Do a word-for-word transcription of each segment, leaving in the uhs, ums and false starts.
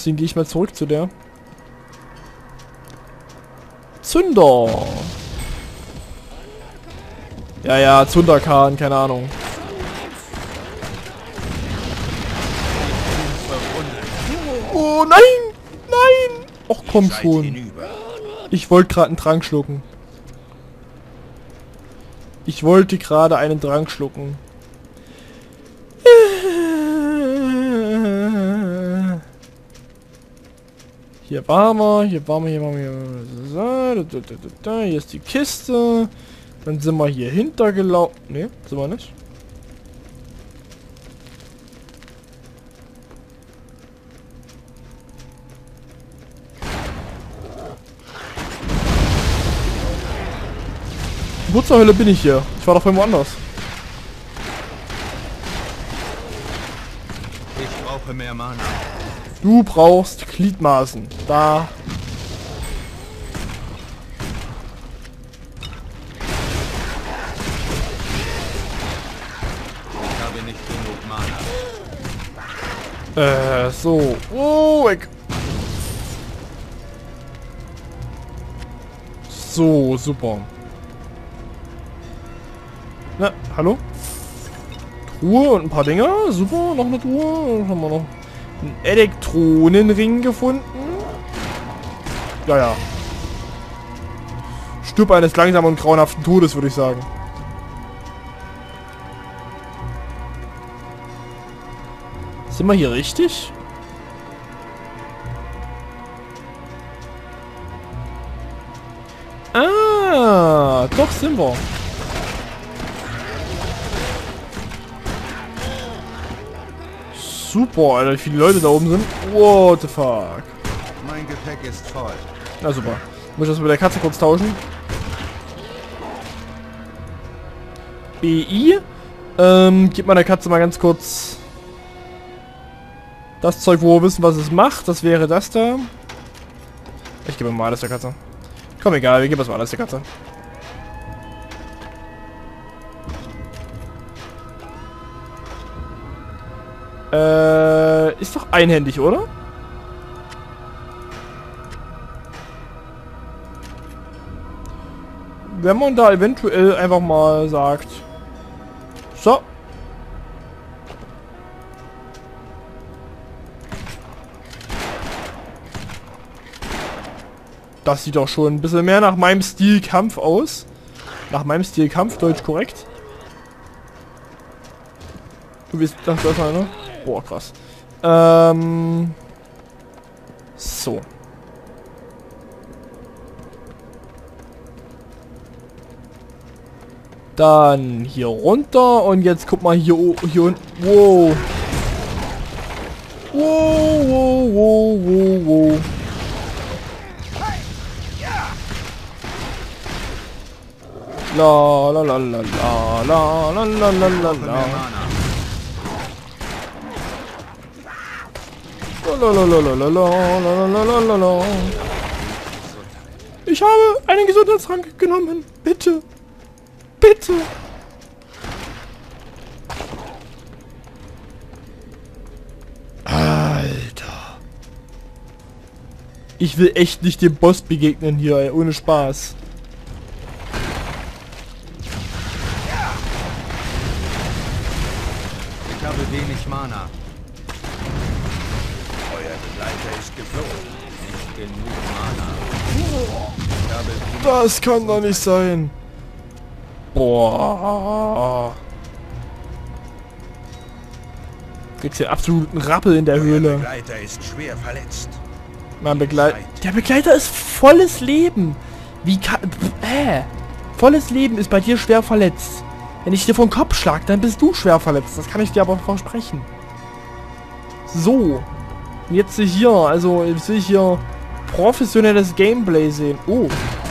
Deswegen gehe ich mal zurück zu der. Zünder. Ja, ja, Zunderkahn, keine Ahnung. Oh, nein! Nein! Och, komm schon. Ich wollte gerade einen Trank schlucken. Ich wollte gerade einen Trank schlucken. Hier waren wir, hier waren wir, hier waren wir. Hier ist die Kiste. Dann sind wir hier hintergelaufen. Ne, sind wir nicht. Wo zur Hölle bin ich hier? Ich war doch irgendwo anders. Ich brauche mehr Mana. Du brauchst Gliedmaßen. Da. Ich habe nicht genug Mana. Äh, so. Oh, weg. So, super. Na, hallo? Truhe und ein paar Dinger. Super, noch eine Truhe. Was haben wir noch? Einen Elektronenring gefunden. Ja, ja. Stirb eines langsamen und grauenhaften Todes, würde ich sagen. Sind wir hier richtig? Ah, doch sind wir. Super, Alter, wie viele Leute da oben sind. What the fuck. Mein Gepäck ist voll. Na super. Muss ich das mit der Katze kurz tauschen? B I. Ähm, gib mal der Katze mal ganz kurz das Zeug, wo wir wissen, was es macht. Das wäre das da. Ich gebe mal alles der Katze. Komm, egal, wir geben das mal alles der Katze. Äh, ist doch einhändig, oder? Wenn man da eventuell einfach mal sagt. So. Das sieht doch schon ein bisschen mehr nach meinem Stil Kampf aus. Nach meinem Stil Kampf, deutsch korrekt. Du bist das besser, ne? Boah, krass. Ähm. So. Dann hier runter und jetzt guck mal hier, hier unten. Wow. Wow, wow, wow, wow, wow. La la la la la la la la la la la. Lalalala. Ich habe einen Gesundheitstrank genommen. Bitte. Bitte. Alter. Ich will echt nicht dem Boss begegnen hier, ey, ohne Spaß. Ich habe wenig Mana. Euer Begleiter ist geflohen. Nicht genug Mana. Ich habe Das kann doch nicht sein. Boah. Kriegst hier absoluten Rappel in der Höhle. Der Begleiter ist schwer verletzt. Mein Begleiter. Der Begleiter ist volles Leben. Wie kann. Äh. Volles Leben ist bei dir schwer verletzt. Wenn ich dir vor den Kopf schlag, dann bist du schwer verletzt. Das kann ich dir aber versprechen. So. Und jetzt hier, also jetzt will ich hier professionelles Gameplay sehen. Oh.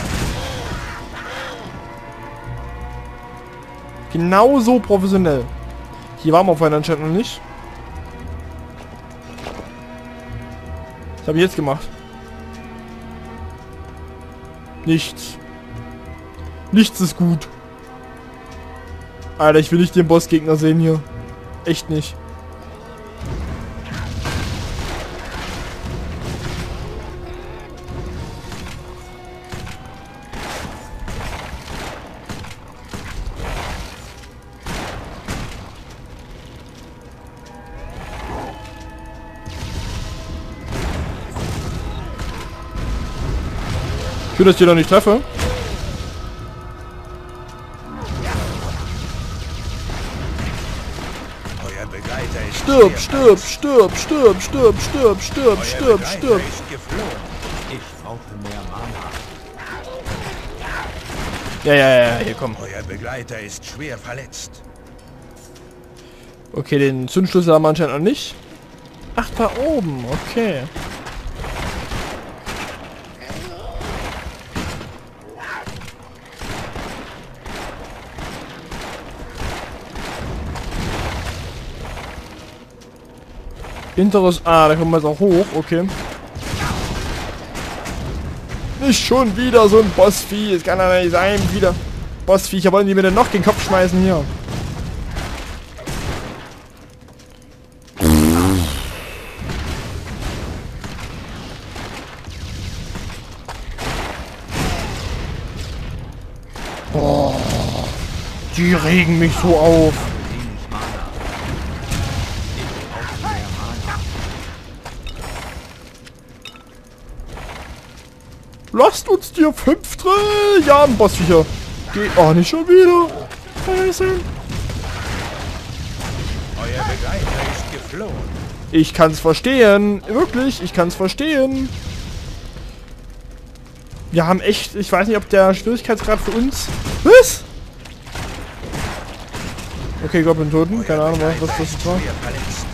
Genauso professionell. Hier waren wir vorhin anscheinend noch nicht. Was habe ich jetzt gemacht? Nichts. Nichts ist gut. Alter, ich will nicht den Bossgegner sehen hier. Echt nicht. Schön, dass ich den noch nicht treffe. Euer Begleiter ist Stirb, schwer stirb, stirb, stirb, stirb, stirb, stirb, Euer stirb, Begleiter stirb. ist geflohen. Ich brauche mehr Mana. Ja, ja, ja, hier komm. Euer Begleiter ist schwer verletzt. Okay, den Zündschlüssel haben wir anscheinend noch nicht. Ach, da oben, okay. Hinteres... Ah, da kommen wir jetzt auch hoch, okay. Nicht schon wieder so ein Bossvieh, es kann ja nicht sein, wieder Bossviecher, wollen die mir denn noch den Kopf schmeißen hier? Oh, die regen mich so auf. Wenig Mana. Ich brauche mehr Mana. Lasst uns dir fünf Trilliarden Bossviecher. Geh. Oh, nicht schon wieder. Scheiße. Euer Begleiter ist geflohen. Ich kann's verstehen. Wirklich, ich kann's verstehen. Wir haben echt, ich weiß nicht, ob der Schwierigkeitsgrad für uns... Was? Okay, Goblin Toten. Keine Ahnung, was das jetzt war. Schwer verletzt.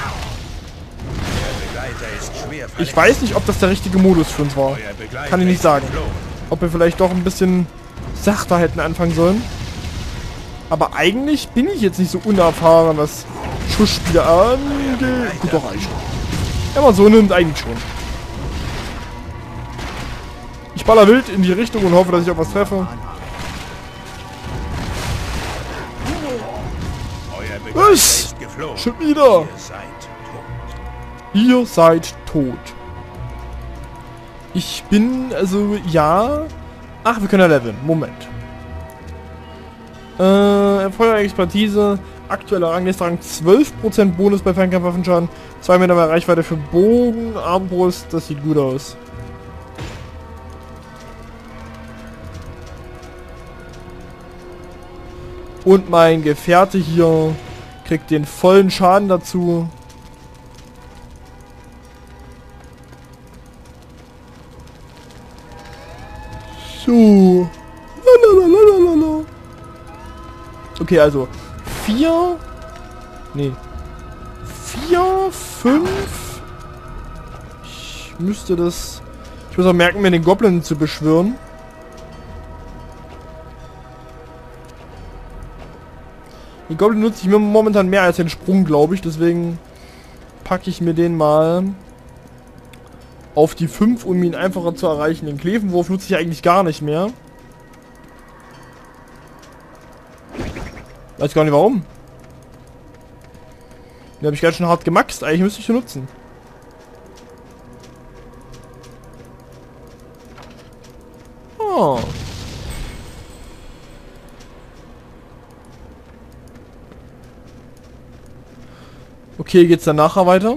Euer Begleiter ist schwer verletzt. Ich weiß nicht, ob das der richtige Modus für uns war. Euer Begleiter Kann ich nicht ist sagen. geflohen. Ob wir vielleicht doch ein bisschen sachter hätten anfangen sollen. Aber eigentlich bin ich jetzt nicht so unerfahren, was Schussspiele angeht. Gut, doch eigentlich. Wenn man so nimmt, eigentlich schon. Ich baller wild in die Richtung und hoffe, dass ich auch was treffe. Euer Begleiter Was? ist geflohen. Schon wieder. Ihr seid tot. Ihr seid tot. Ich bin, also, ja... Ach, wir können ja leveln. Moment. Äh, Feuerexpertise. Aktueller Rang ist Rang zwölf Prozent Bonus bei Fernkampfwaffenschaden. zwei Meter mehr Reichweite für Bogen, Armbrust. Das sieht gut aus. Und mein Gefährte hier kriegt den vollen Schaden dazu. So. Lalalala. Okay, also vier. Nee. Vier, fünf. Ich müsste das. Ich muss auch merken, mir den Goblin zu beschwören. Den Goblin nutze ich mir momentan mehr als den Sprung, glaube ich. Deswegen packe ich mir den mal auf die fünf, um ihn einfacher zu erreichen. Den Klevenwurf nutze ich eigentlich gar nicht mehr. Weiß gar nicht warum. Den habe ich ganz schön hart gemaxt. Eigentlich müsste ich ihn nutzen. Oh. Okay, geht's dann nachher weiter?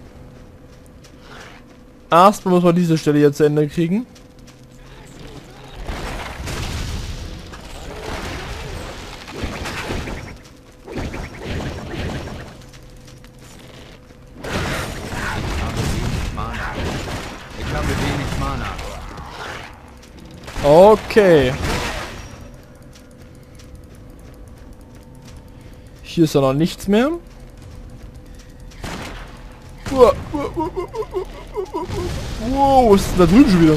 Erstmal muss man diese Stelle jetzt zu Ende kriegen. Ich habe wenig Mana. Okay. Hier ist ja noch nichts mehr. Wow, was ist denn da drüben schon wieder?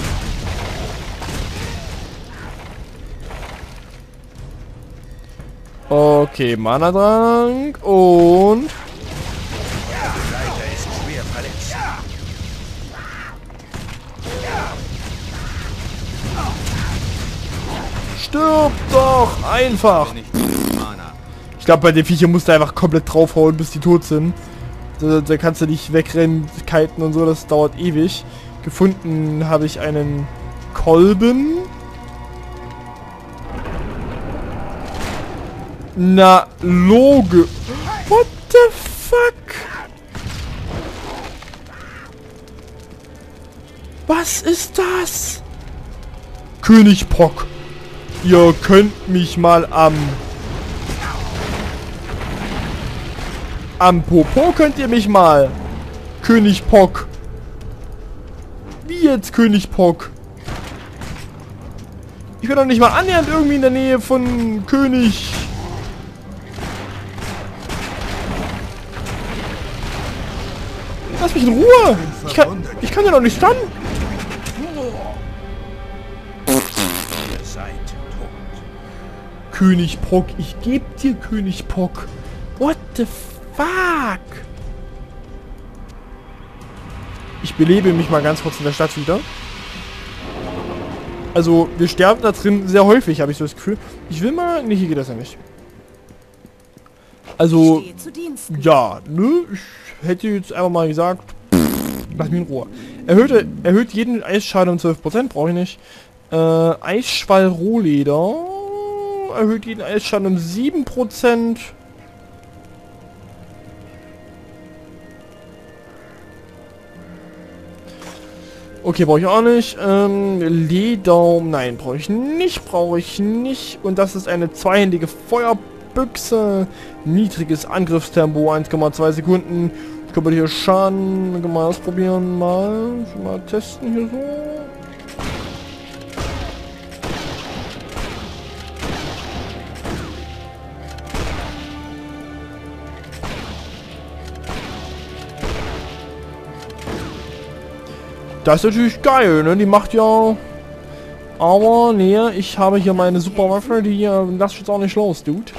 Okay, Mana-Trank und... Der Begleiter ist schwer verletzt. Stirb doch! Einfach! Nicht genug Mana. Ich glaube, bei den Viechern musst du einfach komplett draufhauen, bis die tot sind. Da, da kannst du nicht wegrennen, kiten und so, das dauert ewig. Gefunden habe ich einen Kolben. Na, Loge. What the fuck? Was ist das? König Pock. Ihr könnt mich mal am... Am Popo könnt ihr mich mal. König Pock. Wie jetzt König Pock? Ich bin doch nicht mal annähernd irgendwie in der Nähe von König... Lass mich in Ruhe! Ich kann, ich kann ja noch nicht stunnen! Ihr seid tot. König Pock, ich geb dir König Pock. What the fuck? Ich belebe mich mal ganz kurz in der Stadt wieder. Also, wir sterben da drin sehr häufig, habe ich so das Gefühl. Ich will mal... Ne, hier geht das ja nicht. Also, ja, ne? Ich hätte jetzt einfach mal gesagt, pff, lass mich in Ruhe. Erhöht, erhöht jeden Eisschaden um zwölf Prozent, brauche ich nicht. Äh, Eisschwall Rohleder. Erhöht jeden Eisschaden um sieben Prozent. Okay, brauche ich auch nicht. Ähm, Leder, nein, brauche ich nicht, brauche ich nicht. Und das ist eine zweihändige Feuerbüchse. Niedriges Angriffstempo, eins Komma zwei Sekunden. Ich kann mal hier Schaden, kann mal ausprobieren, mal, mal testen hier so. Das ist natürlich geil, ne? Die macht ja... Aber, nee, ich habe hier meine Superwaffe, die äh, lass ich jetzt auch nicht los, Dude.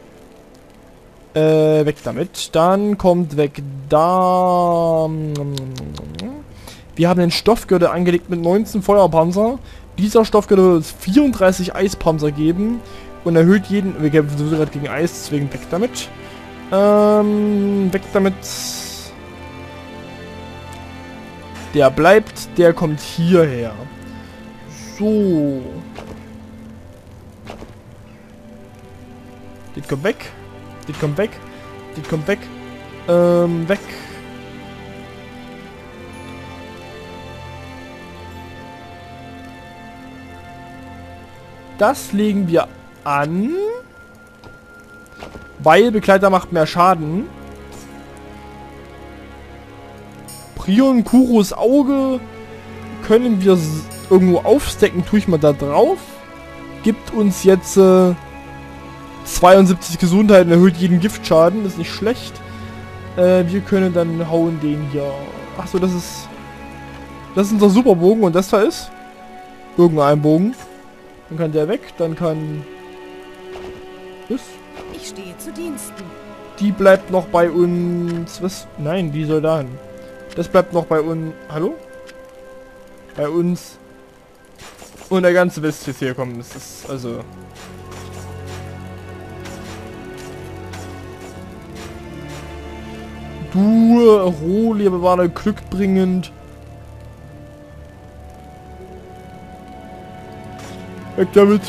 Äh, weg damit. Dann kommt weg da... Wir haben den Stoffgürtel angelegt mit neunzehn Feuerpanzer. Dieser Stoffgürtel wird uns vierunddreißig Eispanzer geben. Und erhöht jeden... Wir kämpfen sowieso gerade gegen Eis, deswegen weg damit. Ähm, weg damit... Der bleibt, der kommt hierher. So. Das kommt weg. Das kommt weg. Das kommt weg. Ähm, weg. Das legen wir an. Weil Begleiter macht mehr Schaden. Prion Kuros Auge können wir irgendwo aufstecken, tue ich mal da drauf. Gibt uns jetzt äh, zweiundsiebzig Gesundheit und erhöht jeden Giftschaden, das ist nicht schlecht. Äh, wir können dann hauen den hier. Achso, das ist... Das ist unser Superbogen und das da ist irgendein Bogen. Dann kann der weg, dann kann... Das. Ich stehe zu Diensten. Die bleibt noch bei uns... Was? Nein, die soll dahin. Das bleibt noch bei uns... Hallo? Bei uns. Und der ganze West jetzt hier kommen. Das ist also... Du, Rohleber war da glückbringend. Weg damit.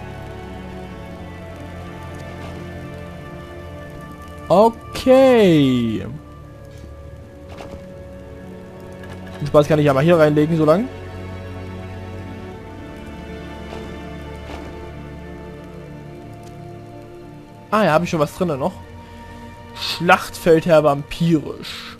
Okay. Den Spaß kann ich ja mal hier reinlegen, so lang. Ah, ja, habe ich schon was drin noch. Schlachtfeldherr vampirisch.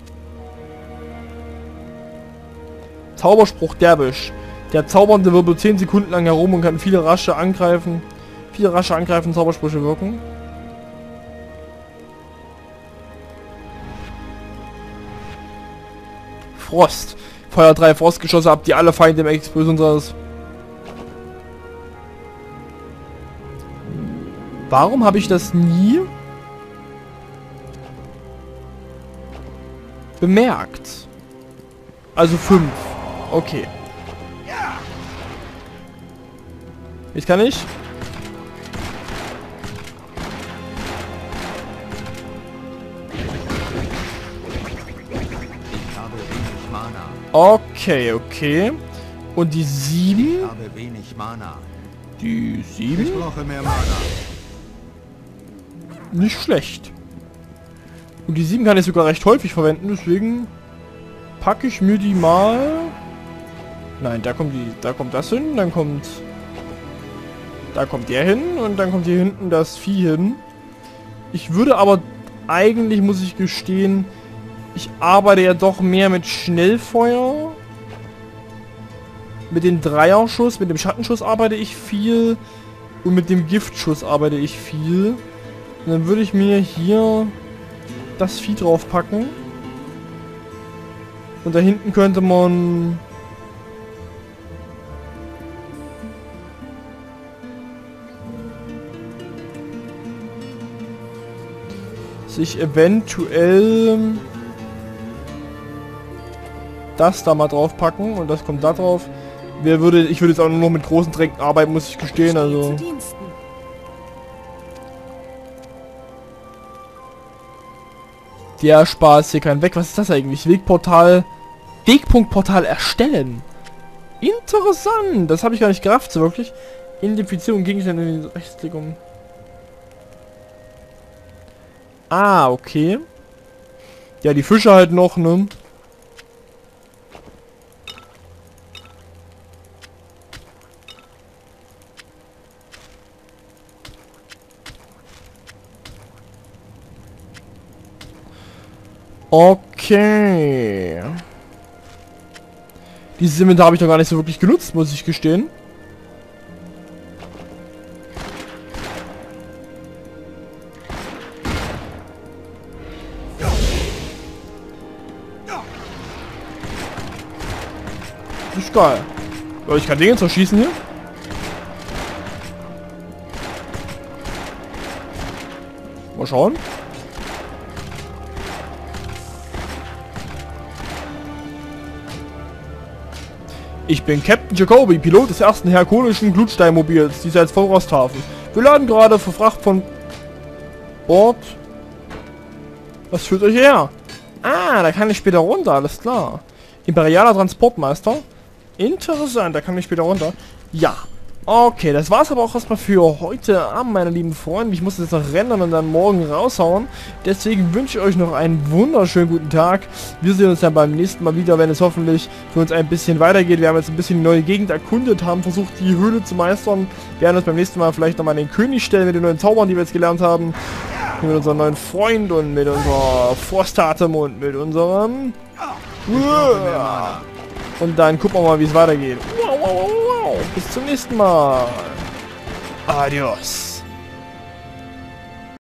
Zauberspruch derbisch. Der Zaubernde wirbelt zehn Sekunden lang herum und kann viele rasche angreifen. Viele rasche angreifen Zaubersprüche wirken. Frost. Feuer drei Frostgeschosse ab, die alle Feinde im Explosionsradius. Warum habe ich das nie bemerkt? Also fünf. Okay. Jetzt kann ich. Okay, okay. Und die sieben? Ich habe wenig Mana. Die sieben? Ich brauche mehr Mana. Nicht schlecht. Und die sieben kann ich sogar recht häufig verwenden, deswegen packe ich mir die mal Nein, da kommt die, da kommt das hin, dann kommt... Da kommt der hin und dann kommt hier hinten das Vieh hin. Ich würde aber eigentlich, muss ich gestehen, ich arbeite ja doch mehr mit Schnellfeuer. Mit dem Dreierschuss, mit dem Schattenschuss arbeite ich viel. Und mit dem Giftschuss arbeite ich viel. Und dann würde ich mir hier das Vieh drauf packen. Und da hinten könnte man... sich eventuell das da mal drauf packen und das kommt da drauf. Wer würde, ich würde jetzt auch nur noch mit großen Tränken arbeiten, muss ich gestehen, also. Der Spaß hier kann weg. Was ist das eigentlich? Wegportal, Wegpunktportal erstellen. Interessant. Das habe ich gar nicht gerafft, so wirklich. Identifizierung Gegenstände in den Rechtsklick um. Ah, okay. Ja, die Fische halt noch, ne? Okay. Dieses Inventar habe ich noch gar nicht so wirklich genutzt, muss ich gestehen. Ist geil. Aber ich kann den jetzt noch schießen hier. Mal schauen. Ich bin Captain Jacobi, Pilot des ersten herkulischen Glutsteinmobils, diesseits von Rosthafen. Wir laden gerade für Fracht von Bord. Was führt euch her? Ah, da kann ich später runter, alles klar. Imperialer Transportmeister. Interessant, da kann ich später runter. Ja. Okay, das war's aber auch erstmal für heute Abend, meine lieben Freunde. Ich muss jetzt noch rendern und dann morgen raushauen. Deswegen wünsche ich euch noch einen wunderschönen guten Tag. Wir sehen uns dann beim nächsten Mal wieder, wenn es hoffentlich für uns ein bisschen weitergeht. Wir haben jetzt ein bisschen die neue Gegend erkundet, haben versucht, die Höhle zu meistern. Wir werden uns beim nächsten Mal vielleicht nochmal den König stellen mit den neuen Zaubern, die wir jetzt gelernt haben. Mit unserem neuen Freund und mit unserer Frostatem und mit unserem... Und dann gucken wir mal, wie es weitergeht. Wow, wow, wow, wow. Bis zum nächsten Mal. Adios.